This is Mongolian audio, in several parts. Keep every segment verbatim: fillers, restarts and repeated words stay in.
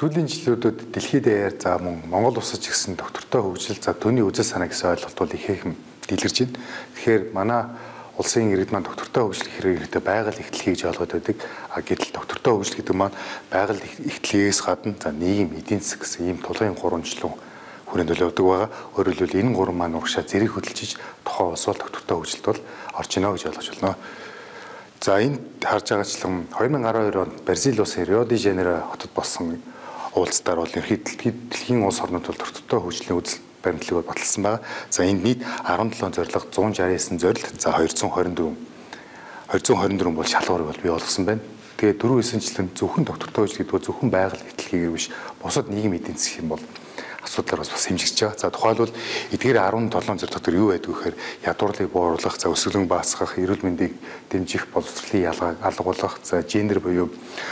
сүүлийн жилүүдэд дэлхийд даяар за мөн Монгол улсад ч гэсэн доктортой хөгжил за түүний үзэл санаа гэсэн ойлголт бол ихээхэн дэлгэрж байна. Тэгэхээр манай улсын иргэд маань доктортой хөгжил хэрэгтэй байгаль ихтлэг гэж ойлгоод байдаг. А гэтэл доктортой хөгжил гэдэг маань байгаль ихтлэгээс гадна за нийгэм эдийн засаг гэсэн ийм тулгын гурамжлал хүрээнд төлөвлөдөг байгаа. Өөрөөр хэлбэл энэ гурван маань урагшаа зэрэг хөдөлж тухайн улс бол доктортой хөгжилд бол орж ийнэ гэж ойлгож байна. За энд харж байгаачлан две тысячи двадцать two онд Бразил улсын Рио де Жанейро хотод болсон уулзалтаар бол ерөнхийдөө дэлхийн улс орнууд бол доктортой хөгжлийн үзэл баримтлалыг баталсан байгаа. За энд нийт seventeen зорилго, one hundred sixty-nine зорилт, за two hundred twenty-four two hundred twenty-four бол шалгуурыг бол бий болгосон байна. Тэгээд дөрөв эсэнчлэн зөвхөн доктортой хөгжил гэдэг нь зөвхөн байгаль ихтлэгээр биш, бусад нийгэм эдийн засгийн бол асуудлаар бас хэмжигдэж байгаа. За тухайлбал эдгээр seventeen зорилго дотор юу байдаг вэ гэхээр ядуурлыг бууруулах, за өсвөлэн баасгах, эрүүл мэндийг дэмжих, боловсролын ялгааг алгуулах, за гендер буюу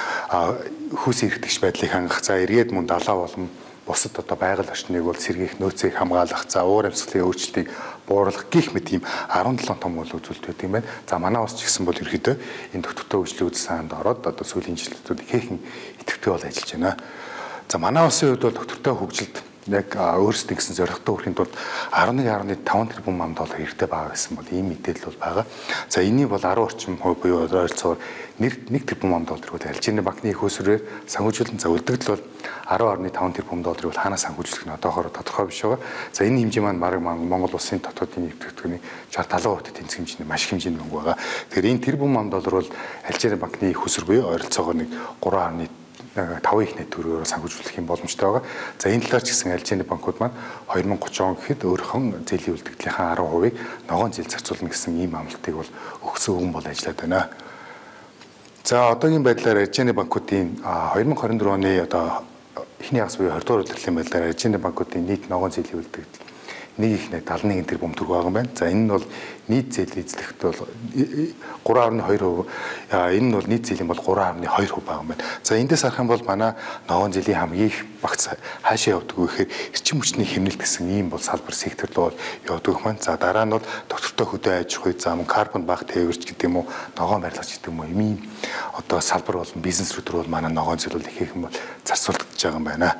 хүүс эрхтгч байдлыг хангах, за эргээд мөн далаа болон бусад одоо байгаль орчныг бол сэргийлэх, нөөцийг хамгаалах, за уур амьсгалын өөрчлөлтийг бууруулах гэх мэт ийм seventeen том үйл үзүүлэлт байдаг юм байна. За манай улс ч гэсэн бол ерөөдөө энэ доктортой хөгжлийн үзэл санаанд ороод одоо сүүлийн жилүүдэд ихээхэн идэвхтэй бол ажиллаж байна. За манай улсын хувьд бол доктортой хөгжилд яг өөрсдөө гэсэн зорилготой хүрэхэд бол eleven point five тэрбум ам доллар хэрэгтэй байгаа гэсэн бол ийм мэдээлэл бол байгаа. За энийг бол ten орчим хувь буюу ойролцоогоор нэг тэрбум ам доллар бол Алжирны банкны их усрээр санхүүжүүлэн за үлдэгдэл бол ten point five тэрбум долларыг бол хаанаас санхүүжүүлэх нь одоохоор тодорхой биш байгаа. За энэ хэмжээ маань бараг Монгол улсын дотоодын нэгтгэгдэх sixty seventy percent тэнцэх хэмжээний маш хэмжээний мөнгө байгаа. Тэгэхээр энэ тэрбум ам доллар бол Алжирны банкны их уср буюу ойролцоогоор нэг three five их net төгрөгөөр санхүүжүүлэх юм боломжтой байгаа. За энэ талаар ч гэсэн Алжирны банкуд маань twenty thirty он гэхэд өөрийнхөө зээлийн үлдэгдлийнхаа ten percent-ийг ногоон зээл зарцуулна гэсэн ийм амлалтыг бол өгсөн хүн бол ажиллаад байна. За одоогийн байдлаар Алжирны банкуудын twenty twenty-four оны одоо эхний хагас буюу twenty дугаар удирлын байдлаар Алжирны банкуудын нийт ногоон зээлийн үлдэгдэл нэг их net seventy one тэрбум төгрөг байгаа юм байна. За энэ нь бол нийт зээлийн эзлэгт бол three point two percent, энэ нь бол нийт зээлийн бол three point two percent байгаа юм байна. За эндээс харах юм бол манай ногоон зээлийн хамгийн их багц хаашаа явдаг вэ гэхээр эрчим хүчний хэмнэлт гэсэн ийм бол салбар сектор руу явдаг юм байна. За дараа нь бол доктортой хөдөө аж ахуй, за мөн карбон баг тээвэрч гэдэг юм уу, ногоон барилгач гэдэг юм уу, ийм одоо салбар болон бизнес рүү бол манай ногоон зээл бол ихээхэн бол зарцуулагдаж байгаа юм байна.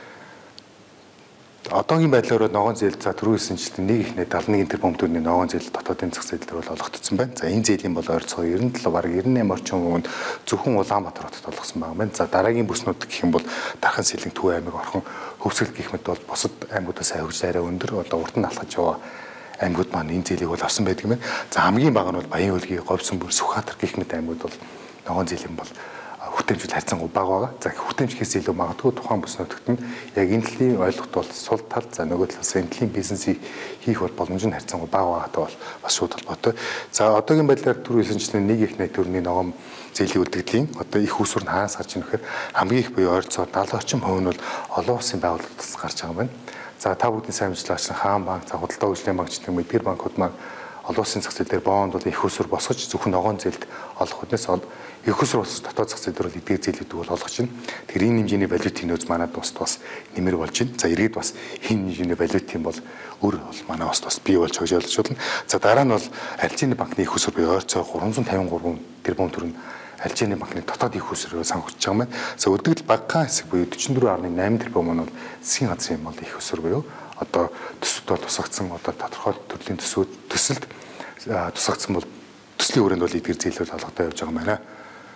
Одоогийн байдлаар ногоон зээл за түрүүсэн жилийн нэг их net seventy one тэрбум төгрөгийн ногоон зээл дотоодын зах зээл дээр бол олгогдсон байна. За энэ зээлийн бол ойролцоогоор ninety-seven бараг ninety-eight орчим хүнд зөвхөн Улаанбаатар хотод олгосон байгаа юм байна. За дараагийн бүснүүд гэх юм бол Дархан Сэлэнг, Төв аймаг, Орхон, Хөвсгөл гэх мэт бол бусад аймагуудаас хөгжил арай өндөр одоо урд нь алхаж яваа аймагуд маань энэ зээлийг бол авсан байдаг юм байна. За хамгийн бага нь бол Баян-Хөлгийн, Говьсөнбөр, Сүхбаатар гэх мэт аймагуд бол ногоон зээлийн бол хүртээмжил харьцангуй бага байгаа. За хүртээмжлэхээс илүү магадгүй тухайн бүснүүдт нь яг энэ талын ойлголт бол сул тал за нөгөө талаас энэ талын бизнесийг хийх бол боломж нь харьцангуй бага байгаатай бол бас шууд холбоотой. За одоогийн байдлаар түрүүсэнчлэн нэг их net төгрөгийн ногоон зээлийн үлдэгдлийн одоо их усүр нь хаанаас гарч ирэх гэхээр хамгийн их буюу ойролцоогоор seventy орчим хувь нь бол олон улсын байгууллагаас гарч байгаа юм байна. За та бүдний сайн мэдж байгаа Хаан банк, за Худалдаа хөгжлийн банк гэх мэт эдгээр банкуд маань олон улсын зах зээл дээр бонд бол их усүр босгож зөвхөн ногоон зээлд олох хүнээс ол их усүр ус дотоод зах зээл дээр бол эдгээр зээлүүд бол олгож байна. Тэгэхээр энэ хэмжээний валютын нөөц манайд бас бас нэмэр болж байна. За иргэд бас энэ хэмжээний валютын бол өөр бол манай бас бас бий болж хожоолж болно. За дараа нь бол Алжирны банкны их усүр буюу ойрцоо three hundred fifty-three тэрбум төгрөг Алжирны банкны дотоод их усүрээр санхүүжиж байгаа юм байна. За өдөрт багахан хэсэг буюу forty-four point eight тэрбум нь бол засгийн газрын бол их усүр буюу одоо төсөвт бол тусгагдсан одоо тодорхой төрлийн төсөвд төсөлд тусгагдсан бол төслийн хүрээнд бол эдгээр зээлүүд олготой явж байгаа юм байна.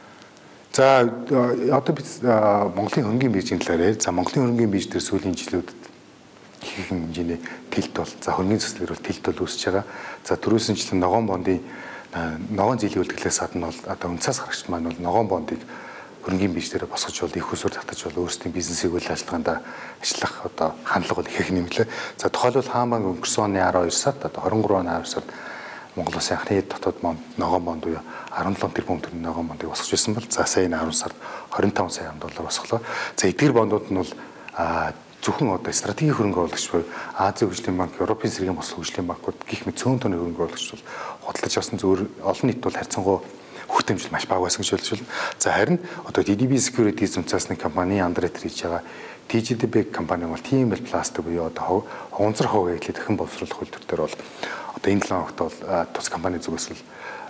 За одоо бид Монголын хөрөнгөний биржийн талаар ярил. За Монголын хөрөнгөний бирж дээр сүүлийн жилүүдэд ихэнх хэмжээний тэлт бол за хөрөнгөний цэцлэгэр бол тэлт бол үүсэж байгаа. За түрүүсэнчлэн ногоон бондын ногоон зээлийн үлдгэлээс гадна бол одоо үнцаас гарагч маань бол ногоон бондыг хөрөнгөний бирж дээр босгож бол их усүр татаж бол өөрсдийн бизнесийг үйл ажиллагаанд ажиллах одоо хандлага бол ихэнх нэмлээ. За тухайлбал Хаан банк өнгөрсөн оны twelve сард одоо twenty-three оны twelve сард Монгол улсын анхны дотоод бонд ногоон бонд буюу seventy-seven тэрбум төгрөгийн ногоон бондыг босгож байсан бол за сая twelve сард twenty-five сая доллар босголоо. За эдгээр бондууд нь бол зөвхөн одоо стратегийн хөрөнгө оруулагч буюу Азийн хөгжлийн банк, Европын цэргийн бослог хөгжлийн банкуд гэх мэт цөөн тооны хөрөнгө оруулагч бол худалдаж авсан зөвөр олон нийт бол харьцангуй хүртээмжил маш бага байсан гэж хэлж байна. За харин одоо ди ди би Securities үнцаасны компани андр хийж байгаа ти жи ди би компани бол тийм бэл пластик буюу одоо хонцор хог гэхлээр дахин боловсруулах үйлдвэр дээр бол одоо энэ талын огт бол тус компани зүгээс л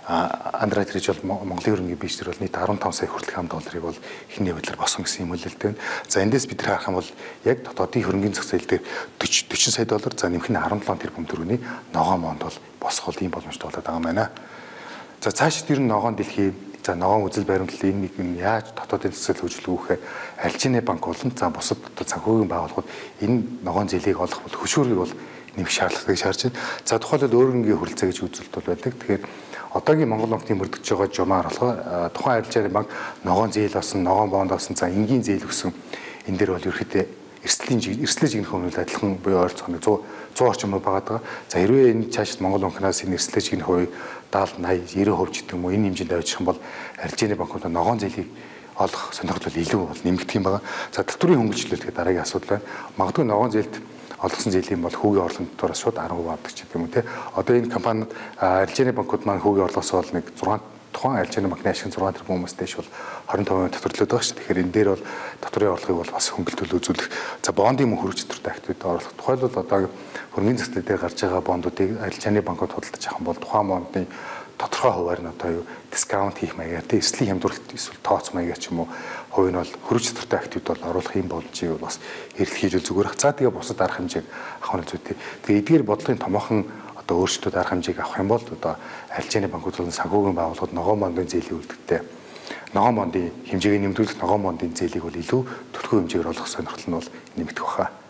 Андеррайтер гэж бол Монголын хөрөнгөний биржээр бол нийт арван таван сая хүртэлх ам долларыг бол хинэ байдлаар босон гэсэн юм хэлэлтэй. За эндээс бид нар харах юм бол яг дотоодын хөрөнгөний зах зээл дээр forty сая доллар, за нэмэх нь seventy seven тэрбум төгрөгийн ногоон монд бол босох бол ийм боломжтой болоод байгаа юм байна. За цаашид ер нь ногоон дэлхий, за ногоон үзэл баримтлал энэ нэг нь яаж дотоодын зах зээл хөгжүүлэх вэ? Альжины банк болон за бусад дотоод санхүүгийн байгууллагууд энэ ногоон зээлийг олох бол хөшүүрийг бол нэмэх шаардлагыг шаардж байна. За тухайлбал өөрөнгөний хөрөлцөө гэж үзэлт бол байдаг. Тэгэхээр одоогийн Монгол банкны мөрдөж байгаа жумаар болохоор тухайн арилжааны банк ногоон зээл авсан, ногоон бонд авсан, за энгийн зээл өгсөн энэ дээр бол ерөөхдөө эрсдлийн эрсдлээ жигнэх үнэлт адилхан буюу ойролцоогоо one hundred орчим байгаа. За хэрвээ энэ цаашид Монгол банкнаас энэ эрсдлээ жигнэх хувь seventy, eighty, ninety хувь гэдэг юм уу энэ хэмжээнд авчих юм бол арилжааны банкудаа ногоон зээлийг олох сонирхол бол илүү бол нэмэгдэх юм байгаа. За татврын хөнгөлөлт гэдэг дараагийн асуудал байна. Магадгүй ногоон зээлд олгосон зээлийн бол хүүгийн орлогын дотроос шууд ten percent авдаг ч гэдэг юм уу те. Одоо энэ компани арилжааны банкуд маань хүүгийн орлогоос бол нэг six тухайн арилжааны банкны ашиг six тэрбумаас дээш бол twenty-five percent татварлаад байгаа шүү. Тэгэхээр энэ дээр бол татврын орлогыг бол бас хөнгөлөлт үзүүлэх. За бондын мөн хөрөж татвартай активид орлох. Тухайлбал одоо хөрөнгөний зах зээл дээр гарч байгаа бондуудыг арилжааны банкуд худалдаж авах юм бол тухайн бондны тодорхой хуваар нь одоо юу дискаунт хийх маягаар тий эслийн хямдруулалт эсвэл тооц маягаар ч юм уу хувь нь бол хөрөж татвартай активид бол оруулах юм боломжийг бас эрэлт хийж зүгээр ах. За тэгээ бусад арга хэмжээг авах нь зүйтэй. Тэгээ эдгээр бодлогын томоохон одоо өөрчлөлтүүд арга хэмжээг авах юм бол одоо арилжааны банкуд болон санхүүгийн байгууллагууд ногоон бондын зээлийн үлдэгтэй ногоон бондын хэмжээг нэмэгдүүлэх, ногоон бондын зээлийг бол илүү төлхөө хэмжээгээр олох сонирхол нь бол нэмэгдэх баха.